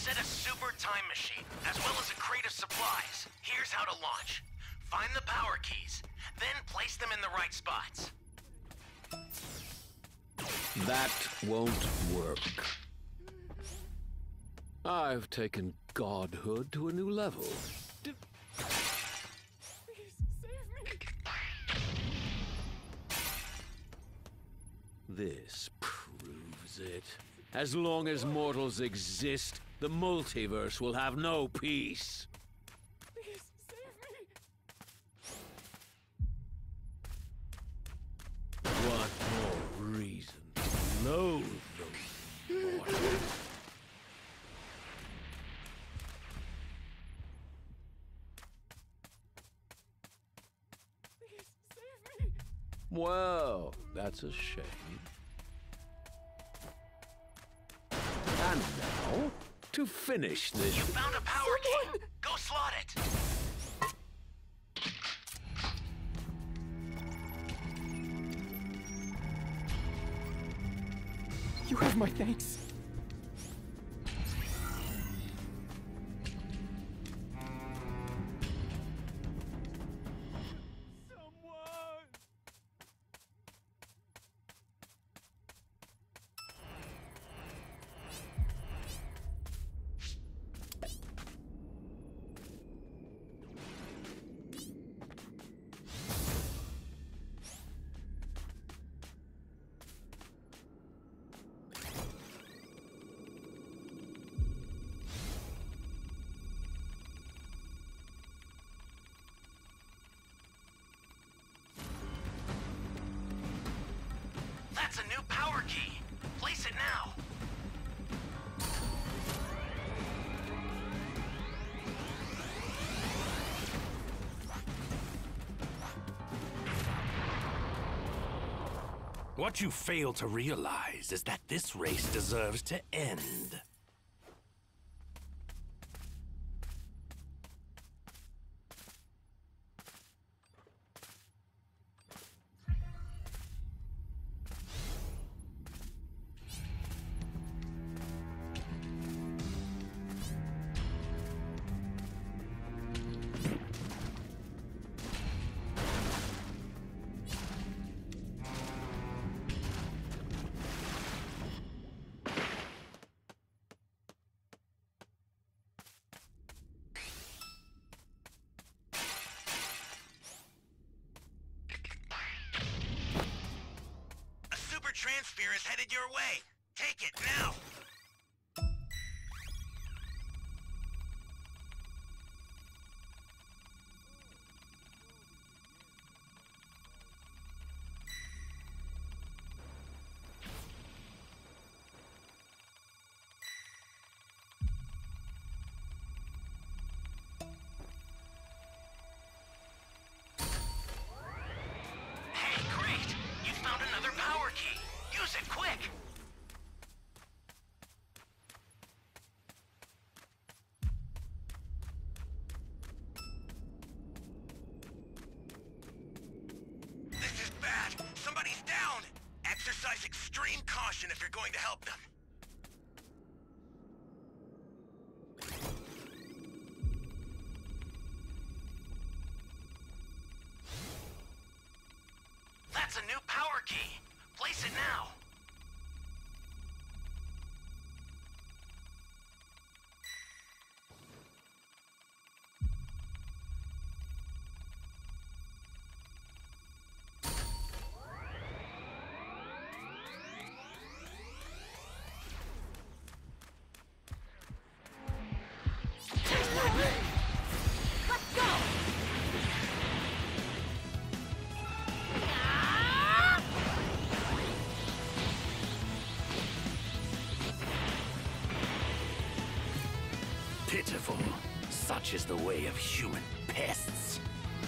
set a super time machine, as well as a crate of supplies. Here's how to launch. Find the power keys, then place them in the right spots. That won't work. I've taken godhood to a new level. This proves it. As long as mortals exist, the multiverse will have no peace. Please, save me! What more reason to loathe those mortals? Please, save me! Well, that's a shame. And now, to finish this... You found a power key! Go slot it! You have my thanks. That's a new power key. Place it now. What you fail to realize is that this race deserves to end. Transfer is headed your way. Take it now. Hey, great! You found another power key. Use it quick! This is bad! Somebody's down! Exercise extreme caution if you're going to help them. That's a new power key! Place it now! Let's go! Pitiful. Such is the way of human pests.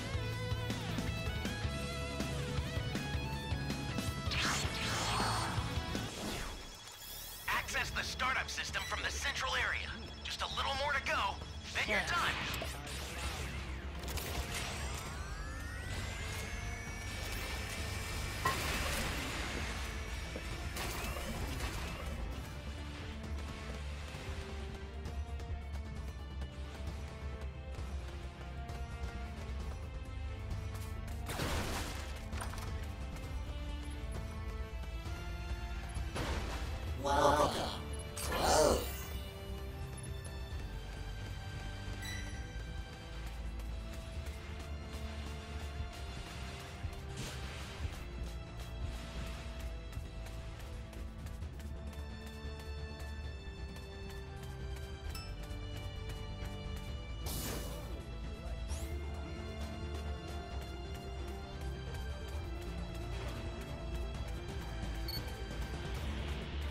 Access the startup system from the central area. Just a little more to go, then you're done.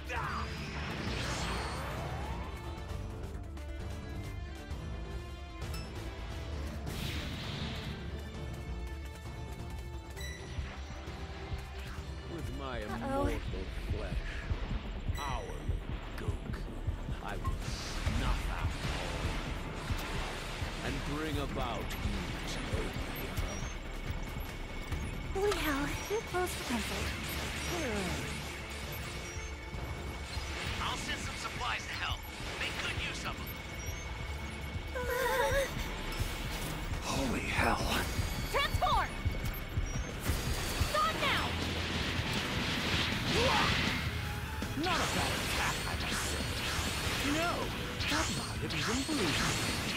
With my immortal flesh, power gook, I will snuff out all and bring about utopia. Holy hell, too close for comfort. I'll send some supplies to help. Make good use of them. Holy hell. Transform! Stop now! Not a bad attack, I must say. You know, that might have even bruised me.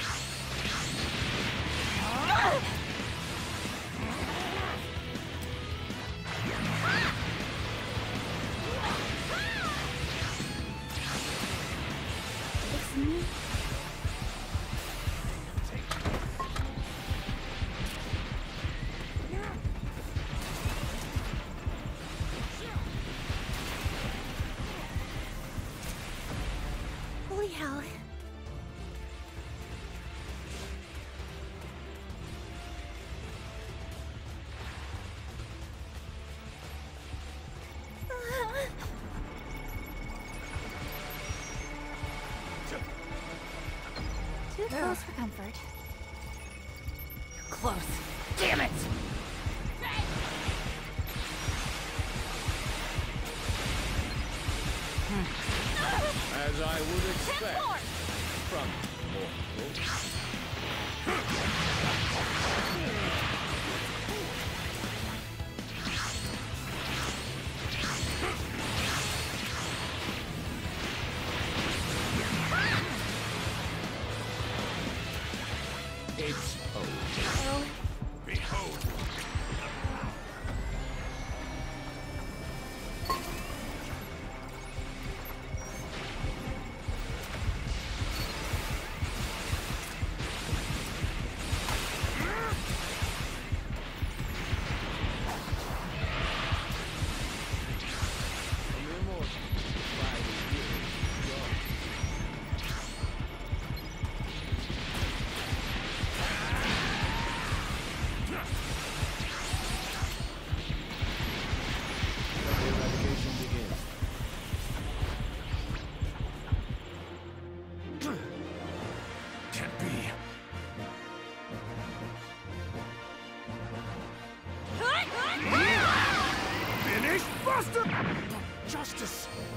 It's me. Holy hell. Too close for comfort. Close. Damn it! As I would expect Transform! from mortals. It's over. Oh, Behold. From immortal by the years gone. Let the eradication begin. Can't be. Finish, Buster! Justice!